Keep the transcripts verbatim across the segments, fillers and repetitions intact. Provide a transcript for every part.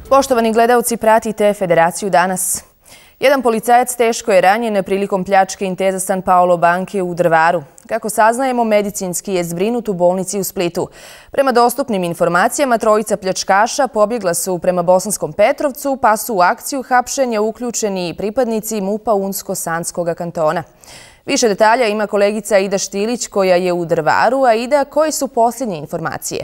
Poštovani gledalci, pratite Federaciju danas. Jedan policajac teško je ranjen prilikom pljačke Intesa San Paolo banke u Drvaru. Kako saznajemo, medicinski je zbrinut u bolnici u Splitu. Prema dostupnim informacijama, trojica pljačkaša pobjegla su prema Bosanskom Petrovcu, pa su u akciju hapšenja uključeni pripadnici MUP-a Unsko-Sanskog kantona. Više detalja ima kolegica Aida Štilić koja je u Drvaru. Aida, koje su posljednje informacije?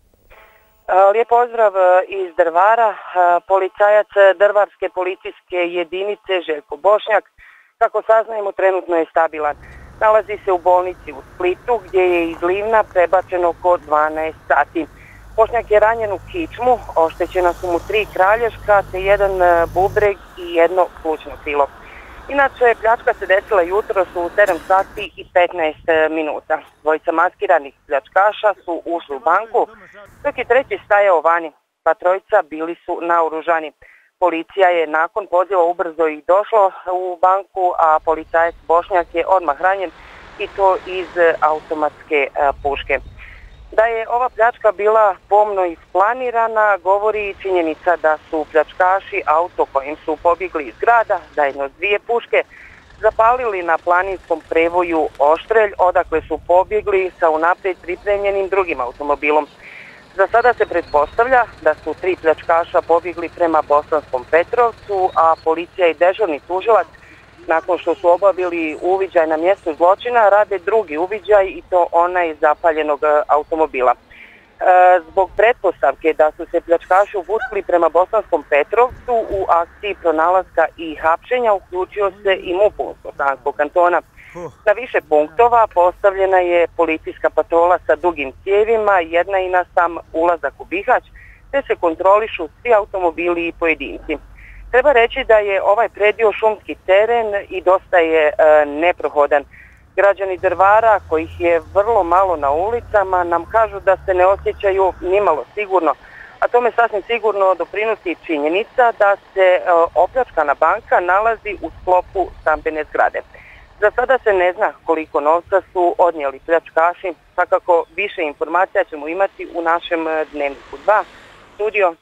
Lijep pozdrav iz Drvara. Policajac Drvarske policijske jedinice Željko Bošnjak, kako saznajemo, trenutno je stabilan. Nalazi se u bolnici u Splitu gdje je iz Livna prebačeno oko dvanaest sati. Bošnjak je ranjen u kičmu, oštećena su mu tri kralješka te jedan bubreg i jedno plućno krilo. Inače, pljačka se desila jutros u sedam sati i petnaest minuta. Dvojica maskiranih pljačkaša su ušli u banku, dok je treći stajao vani, pa trojica bili su naoružani. Policija je nakon poziva ubrzo i došla u banku, a policajac Bošnjak je odmah ranjen i to iz automatske puške. Da je ova pljačka bila pomno isplanirana govori činjenica da su pljačkaši auto kojim su pobjegli iz grada, zajedno s dvije puške, zapalili na planinskom prevoju Oštrelj, odakle su pobjegli sa unaprijed pripremljenim drugim automobilom. Za sada se pretpostavlja da su tri pljačkaša pobjegli prema Bosanskom Petrovcu, a policija i dežurni tužilac, nakon što su obavili uviđaj na mjestu zločina, rade drugi uviđaj i to onaj zapaljenog automobila. E, zbog pretpostavke da su se pljačkaši uputili prema Bosanskom Petrovcu, u akciji pronalaska i hapšenja uključio se i MUP Unsko-Sanskog kantona. Na više punktova postavljena je policijska patrola sa dugim cijevima, jedna i na sam ulazak u Bihać, te se kontrolišu svi automobili i pojedinci. Treba reći da je ovaj predio šumski teren i dosta je e, neprohodan. Građani Drvara, kojih je vrlo malo na ulicama, nam kažu da se ne osjećaju nimalo sigurno, a tome sasvim sigurno doprinosi činjenica da se e, opljačkana banka nalazi u sklopu stambene zgrade. Za sada se ne zna koliko novca su odnijeli pljačkaši, svakako više informacija ćemo imati u našem Dnevniku dva. Studio.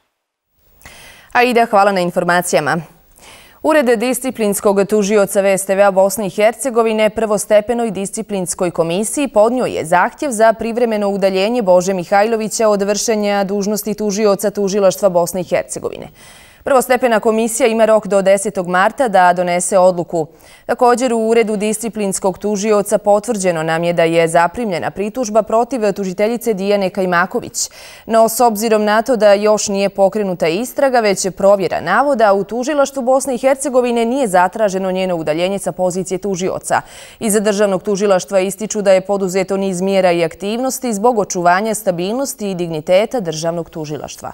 Aida, hvala na informacijama. Ured disciplinskog tužioca V S T V-a Bosne i Hercegovine prvostepenoj disciplinskoj komisiji podnio je zahtjev za privremeno udaljenje Bože Mihajlovića od vršenja dužnosti tužioca tužilaštva Bosne i Hercegovine. Prvostepena komisija ima rok do desetog marta da donese odluku. Također, u Uredu disciplinskog tužioca potvrđeno nam je da je zaprimljena pritužba protiv tužiteljice Dijane Kajmaković. No, s obzirom na to da još nije pokrenuta istraga, već je provjera navoda, u tužilaštvu Bosne i Hercegovine nije zatraženo njeno udaljenje sa pozicije tužioca. Iza državnog tužilaštva ističu da je poduzeto niz mjera i aktivnosti zbog očuvanja stabilnosti i digniteta državnog tužilaštva.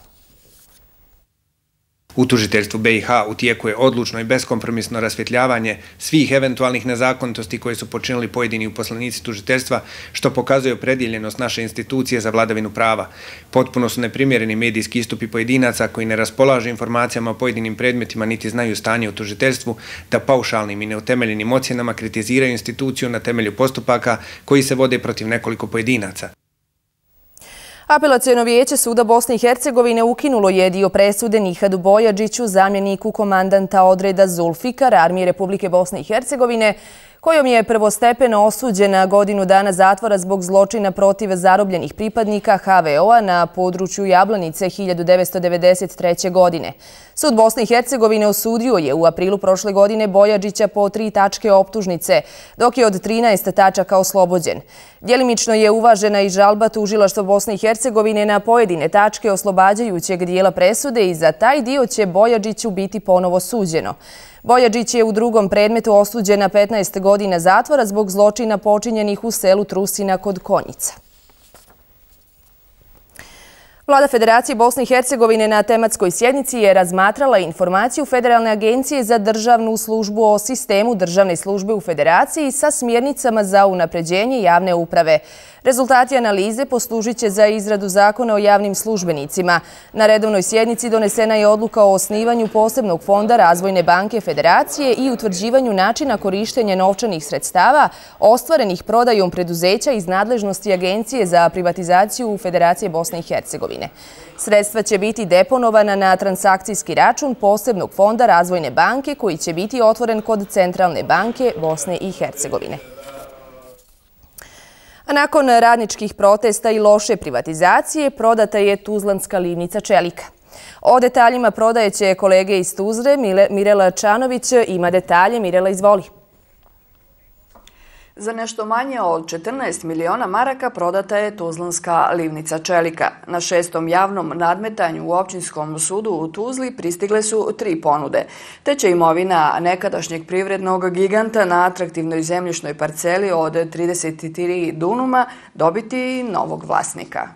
U tužiteljstvu B i H u tijeku je odlučno i beskompromisno rasvjetljavanje svih eventualnih nezakonitosti koje su počinili pojedini uposlenici tužiteljstva, što pokazuje opredjeljenost naše institucije za vladavinu prava. Potpuno su neprimjereni medijski istupi pojedinaca koji ne raspolažu informacijama o pojedinim predmetima niti znaju stanje u tužiteljstvu, da paušalnim i neutemeljenim ocjenama kritiziraju instituciju na temelju postupaka koji se vode protiv nekoliko pojedinaca. Apelaciono vijeće Suda Bosne i Hercegovine ukinulo je dio presude Nihadu Bojađiću, zamjeniku komandanta odreda Zulfikar Armije Republike Bosne i Hercegovine, kojom je prvostepeno osuđen na godinu dana zatvora zbog zločina protiv zarobljenih pripadnika H V O-a na području Jablanice hiljadu devetsto devedeset treće. godine. Sud Bosne i Hercegovine osudio je u aprilu prošle godine Bojađića po tri tačke optužnice, dok je od trinaest tačaka oslobođen. Djelimično je uvažena i žalba tužilaštva Bosne i Hercegovine na pojedine tačke oslobađajućeg dijela presude i za taj dio će Bojađiću biti ponovo suđeno. Bojađić je u drugom predmetu osuđen na petnaest godina zatvora zbog zločina počinjenih u selu Trusina kod Konjica. Vlada Federacije Bosne i Hercegovine na tematskoj sjednici je razmatrala informaciju Federalne agencije za državnu službu o sistemu državne službe u Federaciji sa smjernicama za unapređenje javne uprave. Rezultati analize poslužit će za izradu zakona o javnim službenicima. Na redovnoj sjednici donesena je odluka o osnivanju posebnog fonda Razvojne banke Federacije i utvrđivanju načina korištenja novčanih sredstava ostvarenih prodajom preduzeća iz nadležnosti Agencije za privatizaciju Federacije Bosne i Hercegovine. Hercegovine. Sredstva će biti deponovana na transakcijski račun posebnog fonda Razvojne banke koji će biti otvoren kod Centralne banke Bosne i Hercegovine. A nakon radničkih protesta i loše privatizacije prodata je tuzlanska livnica čelika. O detaljima prodaje će kolege iz Tuzle. Mirela Čanović ima detalje. Mirela, izvoli. Za nešto manje od četrnaest miliona maraka prodata je tuzlanska livnica čelika. Na šestom javnom nadmetanju u Općinskom sudu u Tuzli pristigle su tri ponude, te će imovina nekadašnjeg privrednog giganta na atraktivnoj zemljišnoj parceli od trideset tri dunuma dobiti novog vlasnika.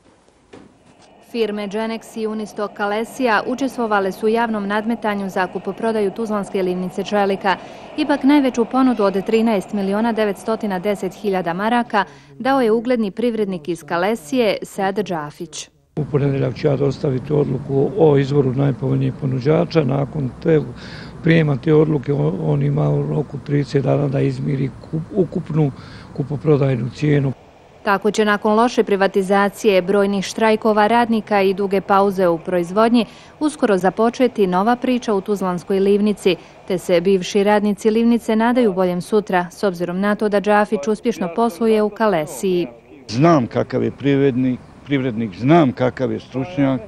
Firme Genex i Unistok Kalesija učestvovale su u javnom nadmetanju za kupoprodaju tuzlanske livnice čelika. Ipak najveću ponudu od trinaest miliona devetsto deset hiljada maraka dao je ugledni privrednik iz Kalesije Sead Džafić. U ponedjeljak ću ja dostaviti odluku o izvoru najpovoljnijih ponuđača. Nakon te prijema te odluke on ima u roku trideset dana da izmiri ukupnu kupoprodajnu cijenu. Tako će nakon loše privatizacije, brojnih štrajkova radnika i duge pauze u proizvodnji uskoro započeti nova priča u tuzlanskoj livnici, te se bivši radnici livnice nadaju boljem sutra, s obzirom na to da Džafić uspješno posluje u Kalesiji. Znam kakav je privrednik, privrednik, znam kakav je stručnjak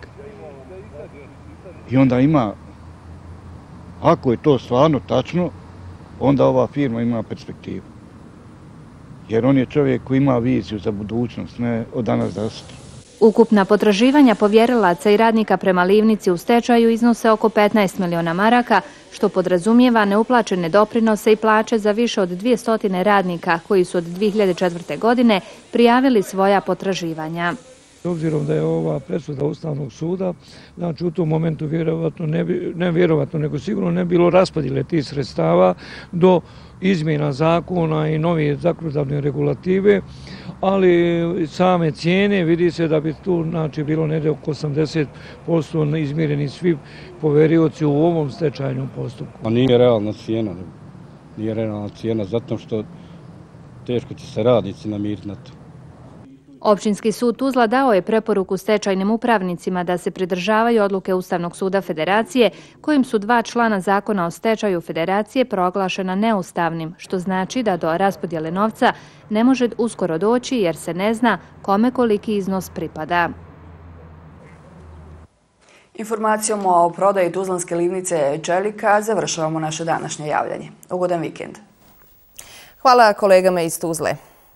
i onda ima, ako je to stvarno tačno, onda ova firma ima perspektivu. Jer on je čovjek koji ima viziju za budućnost, ne od danas do sutra. Ukupna potraživanja povjerilaca i radnika prema livnici u stečaju iznose oko petnaest miliona maraka, što podrazumijeva neuplaćene doprinose i plaće za više od dvjesto radnika koji su od dvije hiljade četvrte. godine prijavili svoja potraživanja. S obzirom da je ova presuda Ustavnog suda, znači u tom momentu vjerovatno, ne, bi, ne vjerovatno, nego sigurno ne bilo raspodjele tih sredstava do izmjena zakona i nove zakonodavne regulative, ali same cijene vidi se da bi tu znači, bilo negdje oko osamdeset posto izmjereni svi poverioci u ovom stečajnom postupku. A nije realna cijena, nije realna cijena zato što teško će se radnici namiriti na to. Općinski sud Tuzla dao je preporuku stečajnim upravnicima da se pridržavaju odluke Ustavnog suda Federacije, kojim su dva člana zakona o stečaju Federacije proglašena neustavnim, što znači da do raspodjele novca ne može uskoro doći jer se ne zna kome koliki iznos pripada. Informacijom o prodaji tuzlanske livnice čelika završavamo naše današnje javljanje. Ugodan vikend. Hvala kolegama iz Tuzle.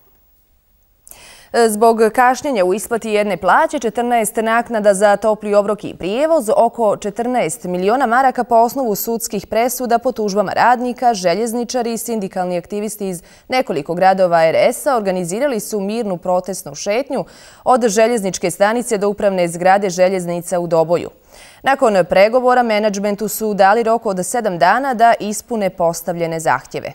Zbog kašnjenja u isplati jedne plaće, četrnaest naknada za topli obrok i prijevoz, oko četrnaest miliona maraka po osnovu sudskih presuda po tužbama radnika, željezničari i sindikalni aktivisti iz nekoliko gradova er es-a organizirali su mirnu protestnu šetnju od željezničke stanice do upravne zgrade željeznica u Doboju. Nakon pregovora menadžmentu su dali rok od sedam dana da ispune postavljene zahtjeve.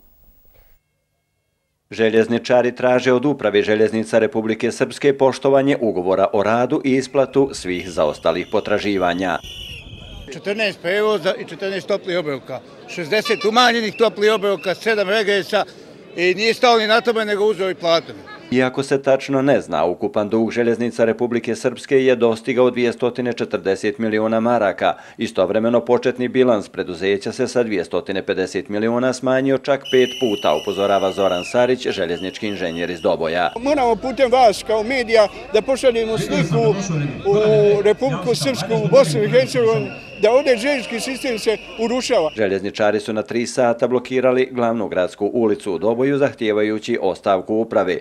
Željezničari traže od Uprave željeznica Republike Srpske poštovanje ugovora o radu i isplatu svih zaostalih potraživanja. četrnaest prevoza i četrnaest toplih obroka, šezdeset umanjenih toplih obroka, sedam regresa i nije stao ni na tome nego uzeo i platom. Iako se tačno ne zna, ukupan dug željeznica Republike Srpske je dostigao dvjesto četrdeset miliona maraka. Istovremeno početni bilans preduzeća se sa dvjesto pedeset miliona smanjio čak pet puta, upozorava Zoran Sarić, željeznički inženjer iz Doboja. Moramo putem vas kao medija da pošaljemo sliku u Republiku Srpsku, u Bosnu i Hercegovinu, da ovdje željeznički sistem se urušava. Željezničari su na tri sata blokirali glavnu gradsku ulicu u Doboju zahtijevajući ostavku uprave.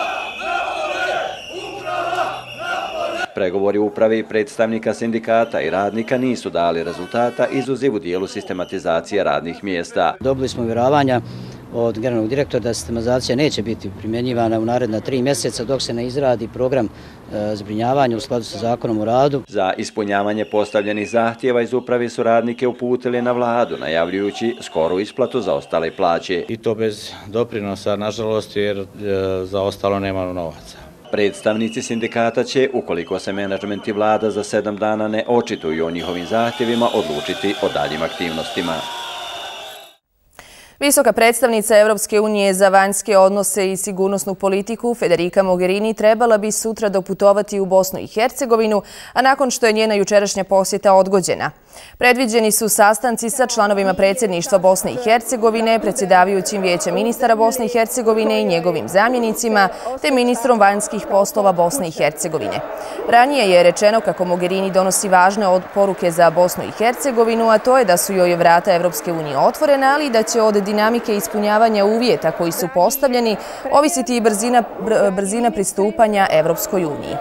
Pregovori uprave i predstavnika sindikata i radnika nisu dali rezultata izuzev u dijelu sistematizacije radnih mjesta. Dobili smo uvjeravanja od generalnog direktora da sistematizacija neće biti primjenjivana u naredna tri mjeseca dok se ne izradi program zbrinjavanja u skladu sa zakonom o radu. Za ispunjavanje postavljenih zahtjeva iz uprave su radnike uputili na vladu, najavljujući skoru isplatu za ostale plaće. I to bez doprinosa, nažalost, jer za ostalo nema novaca. Predstavnici sindikata će, ukoliko se menadžment i vlada za sedam dana ne očituju o njihovim zahtjevima, odlučiti o daljim aktivnostima. Visoka predstavnica Evropske unije za vanjske odnose i sigurnosnu politiku Federica Mogherini trebala bi sutra doputovati u Bosnu i Hercegovinu, a nakon što je njena jučerašnja posjeta odgođena. Predviđeni su sastanci sa članovima predsjedništva Bosne i Hercegovine, predsjedavajućim vijećem ministara Bosne i Hercegovine i njegovim zamjenicima, te ministrom vanjskih poslova Bosne i Hercegovine. Ranije je rečeno kako Mogherini donosi važne poruke za Bosnu i Hercegovinu, a to je da su joj vrata Evropske unije otvorena, ali da će od dinamike ispunjavanja uvjeta koji su postavljeni ovisiti i brzina, brzina pristupanja Evropskoj uniji.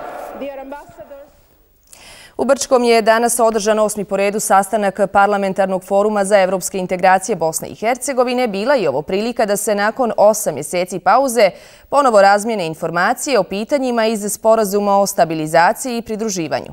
U Brčkom je danas održan osmi po redu sastanak Parlamentarnog foruma za evropske integracije Bosne i Hercegovine. Bila je ovo prilika da se nakon osam mjeseci pauze ponovo razmijene informacije o pitanjima iz Sporazuma o stabilizaciji i pridruživanju.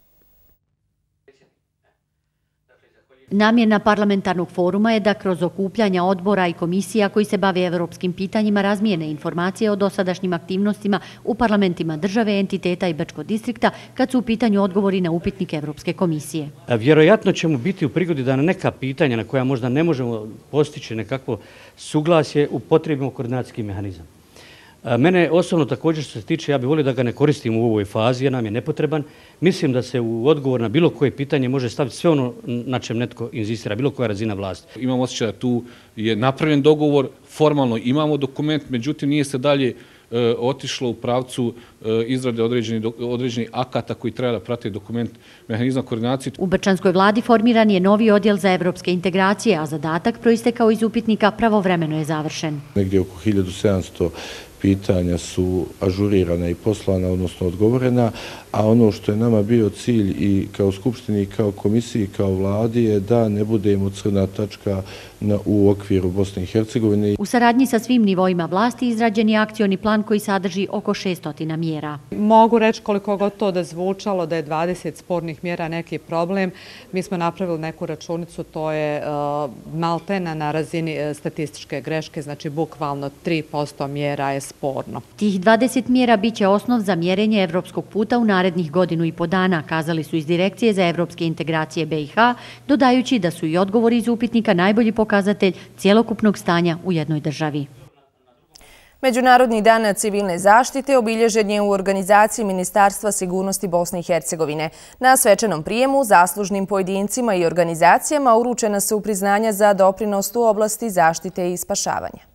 Namjena parlamentarnog foruma je da kroz okupljanja odbora i komisija koji se bave evropskim pitanjima razmijene informacije o dosadašnjim aktivnostima u parlamentima države, entiteta i Brčkog distrikta kad su u pitanju odgovori na upitnik Evropske komisije. Vjerojatno ćemo biti u prigodi da na neka pitanja na koja možda ne možemo postići nekakvo suglasje upotrijebimo koordinacijski mehanizam. Mene osobno također što se tiče, ja bih volio da ga ne koristim u ovoj fazi jer nam je nepotreban. Mislim da se u odgovor na bilo koje pitanje može staviti sve ono na čem netko inzistira, bilo koja razina vlasti. Imam osjećaj da tu je napravljen dogovor, formalno imamo dokument, međutim nije se dalje e, otišlo u pravcu e, izrade određenih, određenih akata koji treba da prate dokument mehanizma koordinacije. U Brčanskoj vladi formiran je novi odjel za evropske integracije, a zadatak proistekao iz upitnika pravovremeno je završen. Negdje oko hiljadu sedamsto pitanja su ažurirana i poslana, odnosno odgovorena, a ono što je nama bio cilj i kao Skupštini, i kao Komisiji, i kao vladi je da ne budemo crna tačka na, u okviru Bosne i Hercegovine. U saradnji sa svim nivoima vlasti izrađen je akcioni plan koji sadrži oko šesnaest mjera. Mogu reći koliko god to da zvučalo da je dvadeset spornih mjera neki problem. Mi smo napravili neku računicu, to je uh, maltena na razini uh, statističke greške, znači bukvalno tri posto mjera je sporno. Tih dvadeset mjera bit će osnov za mjerenje evropskog puta u narednih godinu i po dana, kazali su iz Direkcije za evropske integracije B i H, dodajući da su i odgovori iz upitnika najbolji pokazatelj cjelokupnog stanja u jednoj državi. Međunarodni dan civilne zaštite obilježen je u organizaciji Ministarstva sigurnosti Bosne i Hercegovine. Na svečanom prijemu zaslužnim pojedincima i organizacijama uručena su priznanja za doprinos u oblasti zaštite i spašavanja.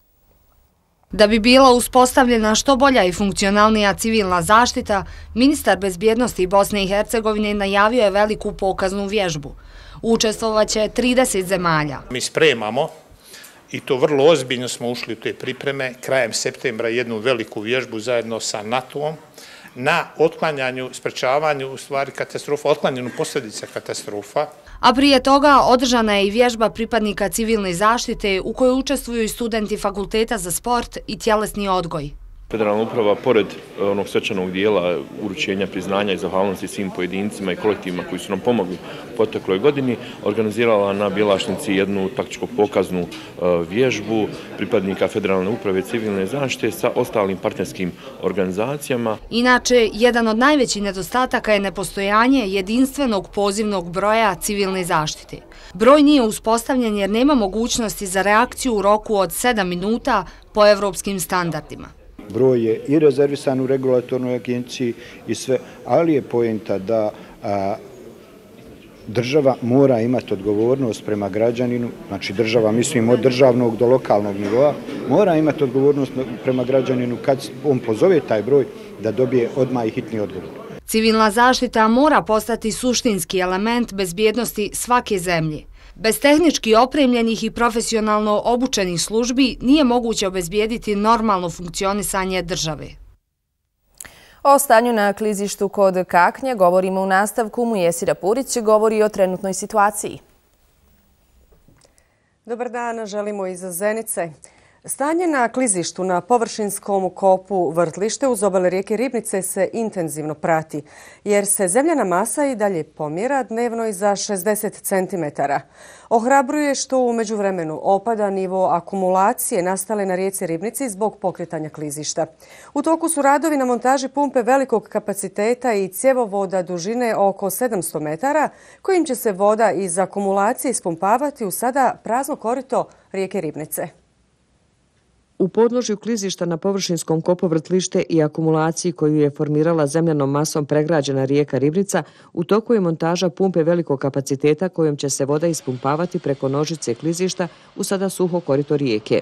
Da bi bila uspostavljena što bolja i funkcionalnija civilna zaštita, ministar bezbjednosti Bosne i Hercegovine najavio je veliku pokaznu vježbu. Učestvovaće trideset zemalja. Mi spremamo, i to vrlo ozbiljno smo ušli u te pripreme, krajem septembra jednu veliku vježbu zajedno sa NATO-om na otklanjanju, sprečavanju u stvari katastrofa, otklanjanju posljedica katastrofa. A prije toga održana je i vježba pripadnika civilne zaštite u kojoj učestvuju i studenti Fakulteta za sport i tjelesni odgoj. Federalna uprava, pored onog svečanog dijela uručenja priznanja i zahvalnosti svim pojedincima i kolektivima koji su nam pomogli u protekloj godini, organizirala na Bjelašnici jednu taktičko pokaznu vježbu pripadnika Federalne uprave civilne zaštite sa ostalim partnerskim organizacijama. Inače, jedan od najvećih nedostataka je nepostojanje jedinstvenog pozivnog broja civilne zaštite. Broj nije uspostavljen jer nema mogućnosti za reakciju u roku od sedam minuta po evropskim standardima. Broj je i rezervisan u regulatornoj agenciji i sve, ali je poenta da a, država mora imati odgovornost prema građaninu, znači država, mislim od državnog do lokalnog nivoa, mora imati odgovornost prema građaninu kad on pozove taj broj da dobije odmah i hitni odgovor. Civilna zaštita mora postati suštinski element bezbjednosti svake zemlje. Bez tehnički opremljenih i profesionalno obučenih službi nije moguće obezbijediti normalno funkcionisanje države. O stanju na klizištu kod Kaknja govorimo u nastavku. Mujesira Purić govori o trenutnoj situaciji. Dobar dan, želimo iz Zenice. Stanje na klizištu na površinskom kopu Vrtlište uz obale rijeke Ribnice se intenzivno prati, jer se zemljana masa i dalje pomjera dnevno i za šezdeset centimetara. Ohrabruje što u međuvremenu opada nivo akumulacije nastale na rijeci Ribnici zbog pokretanja klizišta. U toku su radovi na montaži pumpe velikog kapaciteta i cjevovoda dužine oko sedamsto metara, kojim će se voda iz akumulacije ispumpavati u sada prazno korito rijeke Ribnice. U podložju klizišta na površinskom kopu Vrtlište i akumulaciji koju je formirala zemljanom masom pregrađena rijeka Ribnica, u toku je montaža pumpe velikog kapaciteta kojom će se voda ispumpavati preko nožice klizišta u sada suho korito rijeke.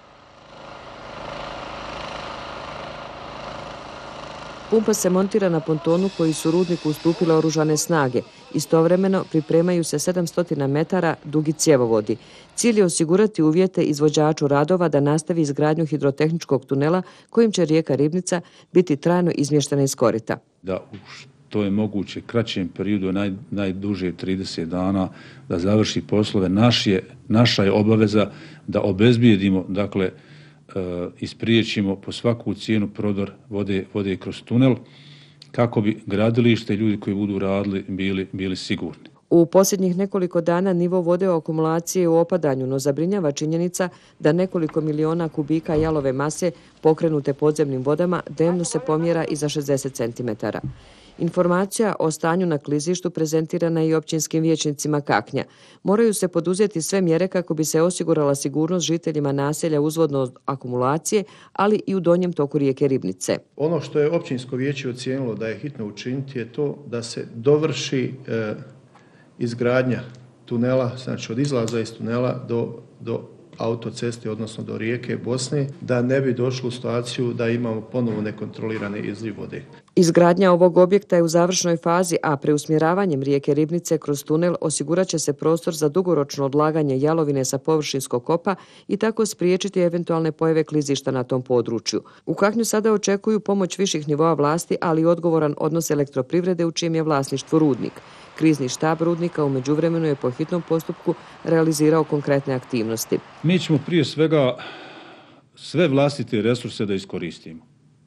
Pumpa se montira na pontonu koji su rudniku ustupile oružane snage. Istovremeno pripremaju se sedamsto metara dugi cjevovodi. Cilj je osigurati uvjete izvođaču radova da nastavi izgradnju hidrotehničkog tunela kojim će rijeka Ribnica biti trajno izmještena iz korita. Da to je moguće kraćem periodu, naj, najduže trideset dana, da završi poslove. Naš je, naša je obaveza da obezbijedimo, dakle, ispriječimo po svaku cijenu prodor vode, vode kroz tunel, kako bi gradilište i ljudi koji budu radili bili, bili sigurni. U posljednjih nekoliko dana nivo vode u akumulaciji je u opadanju, no zabrinjava činjenica da nekoliko miliona kubika jalove mase pokrenute podzemnim vodama dnevno se pomjera i za šezdeset centimetara. Informacija o stanju na klizištu prezentirana je i općinskim vijećnicima Kaknja. Moraju se poduzeti sve mjere kako bi se osigurala sigurnost žiteljima naselja uzvodno od akumulacije, ali i u donjem toku rijeke Ribnice. Ono što je općinsko vijeće ocijenilo da je hitno učiniti je to da se dovrši e, izgradnja tunela, znači od izlaza iz tunela do, do autoceste, odnosno do rijeke Bosne, da ne bi došlo u situaciju da imamo ponovo nekontrolirane izliv vode. Izgradnja ovog objekta je u završnoj fazi, a preusmjeravanjem rijeke Ribnice kroz tunel osigurat će se prostor za dugoročno odlaganje jalovine sa površinskog kopa i tako spriječiti eventualne pojave klizišta na tom području. U Kaknju sada očekuju pomoć viših nivoa vlasti, ali i odgovoran odnos elektroprivrede u čijem je vlasništvu rudnik. Krizni štab rudnika u međuvremenu je po hitnom postupku realizirao konkretne aktivnosti. Mi ćemo prije svega sve vlastite resurse da iskoristimo.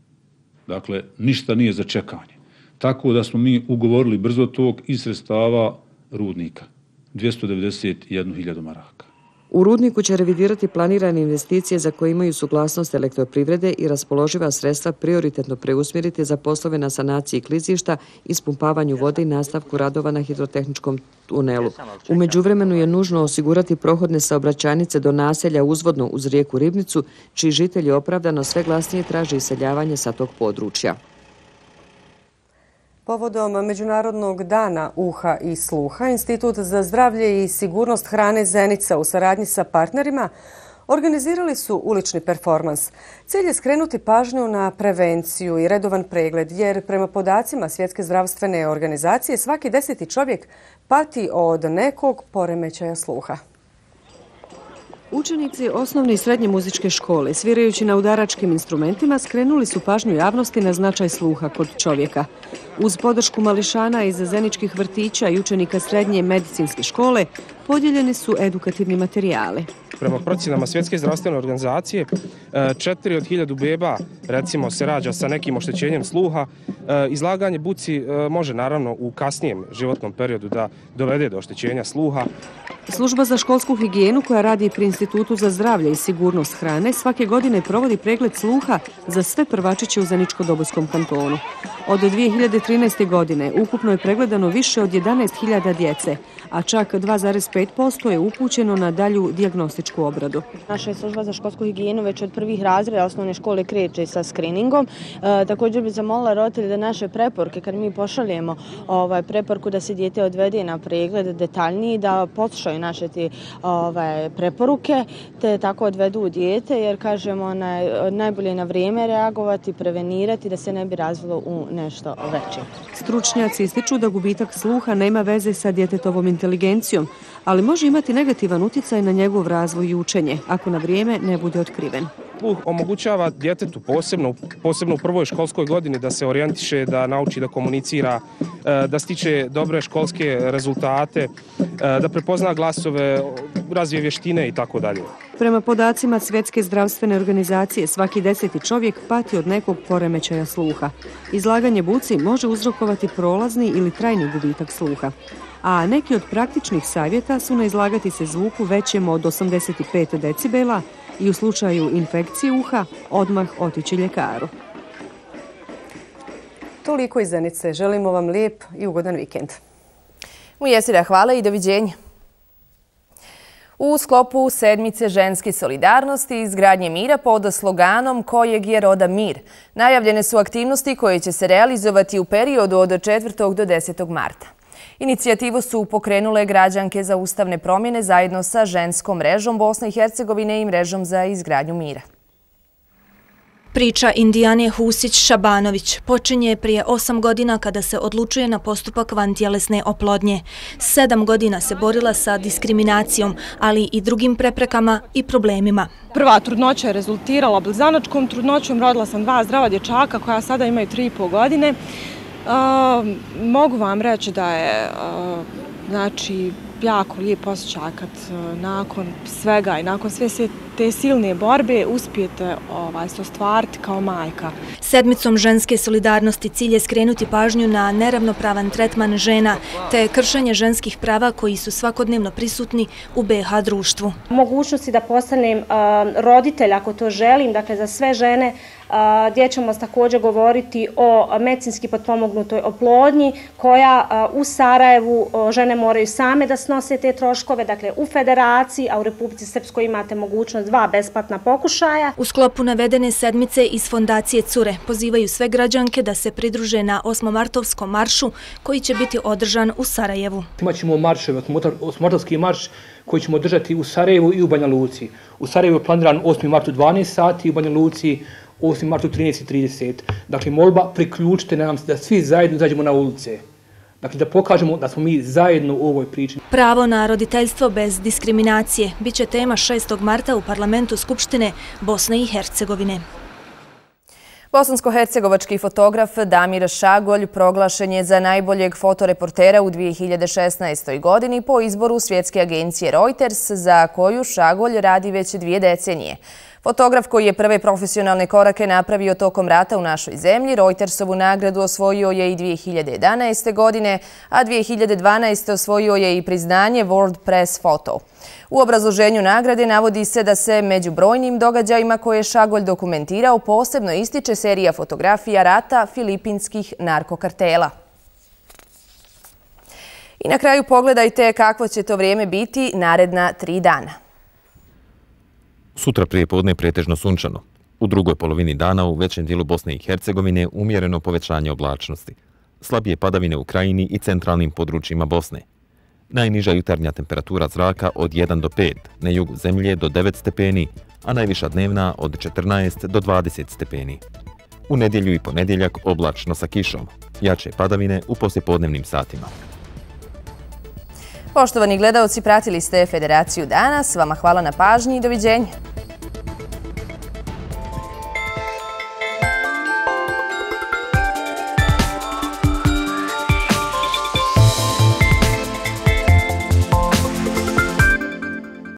Dakle, ništa nije za čekanje. Tako da smo mi ugovorili brzo tog iz sredstava rudnika. dvjesto devedeset jednu hiljadu maraka. U rudniku će revidirati planirane investicije za koje imaju suglasnost elektroprivrede i raspoloživa sredstva prioritetno preusmjeriti za poslove na sanaciji klizišta, ispumpavanju vode i nastavku radova na hidrotehničkom tunelu. U međuvremenu je nužno osigurati prohodne saobraćajnice do naselja uzvodno uz rijeku Ribnicu, čiji žitelji opravdano sve glasnije traže iseljavanje sa tog područja. Povodom Međunarodnog dana uha i sluha, Institut za zdravlje i sigurnost hrane Zenica u saradnji sa partnerima organizirali su ulični performans. Cilj je skrenuti pažnju na prevenciju i redovan pregled, jer prema podacima Svjetske zdravstvene organizacije svaki deseti čovjek pati od nekog poremećaja sluha. Učenici osnovne i srednje muzičke škole, svirajući na udaračkim instrumentima, skrenuli su pažnju javnosti na značaj sluha kod čovjeka. Uz podršku mališana iz zeničkih vrtića i učenika srednje medicinske škole podijeljeni su edukativni materijali. Prema procjenama Svjetske zdravstvene organizacije, četiri od hiljadu beba recimo se rađa sa nekim oštećenjem sluha. Izlaganje buci može naravno u kasnijem životnom periodu da dovede do oštećenja sluha. Služba za školsku higijenu koja radi pri Institutu za zdravlje i sigurnost hrane svake godine provodi pregled sluha za sve prvačiće u Zeničko-Dobojskom kantonu. Od dvije hiljade trinaeste. godine ukupno je pregledano više od jedanaest hiljada djece, a čak dva zarez pet posto je upućeno na dalju dijagnostičku obradu. Naša služba za školsku higijenu već od prvih razreda osnovne škole kreće sa skriningom. E, također bih zamolila roditelje da naše preporuke, kad mi pošaljemo ovaj, preporuku da se dijete odvede na pregled detaljniji, da poslušaju naše te ovaj, preporuke, te tako odvedu dijete, jer kažemo naj, najbolje na vrijeme reagovati, prevenirati da se ne bi razvilo u nešto veće. Stručnjaci ističu da gubitak sluha nema veze sa djetetovom inteligencijom, ali može imati negativan utjecaj na njegov razvoj i učenje, ako na vrijeme ne bude otkriven. Sluh omogućava djetetu, posebno, posebno u prvoj školskoj godini, da se orijentiše, da nauči da komunicira, da stiče dobre školske rezultate, da prepozna glasove, razvije vještine i tako dalje. Prema podacima Svjetske zdravstvene organizacije, svaki deseti čovjek pati od nekog poremećaja sluha. Izlaganje buci može uzrokovati prolazni ili trajni gubitak sluha. A neki od praktičnih savjeta su ne izlagati se zvuku većem od osamdeset pet decibela i u slučaju infekcije uha odmah otići ljekaru. Toliko iz Zenice. Želimo vam lijep i ugodan vikend. Mujesira, hvala i doviđenja. U sklopu sedmice ženske solidarnosti i izgradnje mira pod sloganom kojeg je roda mir, najavljene su aktivnosti koje će se realizovati u periodu od četvrtog do desetog marta. Inicijativu su pokrenule građanke za ustavne promjene zajedno sa ženskom mrežom Bosne i Hercegovine i mrežom za izgradnju mira. Priča Indijane Husić-Šabanović počinje prije osam godina kada se odlučuje na postupak vantjelesne oplodnje. Sedam godina se borila sa diskriminacijom, ali i drugim preprekama i problemima. Prva trudnoća je rezultirala blizanačkom trudnoćom. Rodila sam dva zdrava dječaka koja sada imaju tri i pol godine. Uh, mogu vam reći da je uh, znači, jako lijep osjećaj kad uh, nakon svega i nakon sve te silne borbe uspijete ovaj, se ostvariti kao majka. Sedmicom ženske solidarnosti cilj je skrenuti pažnju na neravnopravan tretman žena te kršenje ženskih prava koji su svakodnevno prisutni u B iH društvu. Mogućnosti da postanem uh, roditelj ako to želim, dakle za sve žene, gdje ćemo također govoriti o medicinski potpomognutoj oplodnji koja u Sarajevu žene moraju same da snose te troškove, dakle u Federaciji, a u Republici Srpskoj imate mogućnost dva besplatna pokušaja. U sklopu navedene sedmice iz Fondacije Cure pozivaju sve građanke da se pridruže na osmomartovskom maršu koji će biti održan u Sarajevu. Imaćemo marševe, osmomartovski marš koji ćemo održati u Sarajevu i u Banja Luci. U Sarajevu je planiran osmi mart u dvanaest sati, u Banja Luci osmi mart u trinaest i trideset. Dakle, molba, priključite nam se da svi zajedno izađemo na ulice. Dakle, da pokažemo da smo mi zajedno u ovoj priči. Pravo na roditeljstvo bez diskriminacije bit će tema šestog marta u parlamentu Skupštine Bosne i Hercegovine. Bosansko-hercegovački fotograf Damir Šagolj proglašen je za najboljeg fotoreportera u dvije hiljade šesnaestoj. godini po izboru svjetske agencije Reuters, za koju Šagolj radi već dvije decenije. Fotograf koji je prve profesionalne korake napravio tokom rata u našoj zemlji, Reutersovu nagradu osvojio je i dvije hiljade jedanaeste. godine, a dvije hiljade dvanaeste. osvojio je i priznanje World Press Photo. U obrazloženju nagrade navodi se da se među brojnim događajima koje je Šagolj dokumentirao posebno ističe serija fotografija rata filipinskih narkokartela. I na kraju pogledajte kakvo će to vrijeme biti naredna tri dana. Sutra prije podne pretežno sunčano. U drugoj polovini dana u većem dijelu Bosne i Hercegovine umjereno povećanje oblačnosti. Slabije padavine u krajini i centralnim područjima Bosne. Najniža jutarnja temperatura zraka od jedan do pet, na jugu zemlje do devet stepeni, a najviša dnevna od četrnaest do dvadeset stepeni. U nedjelju i ponedjeljak oblačno sa kišom, jače padavine u poslijepodnevnim satima. Poštovani gledaoci, pratili ste Federaciju danas. Vama hvala na pažnji i doviđenja.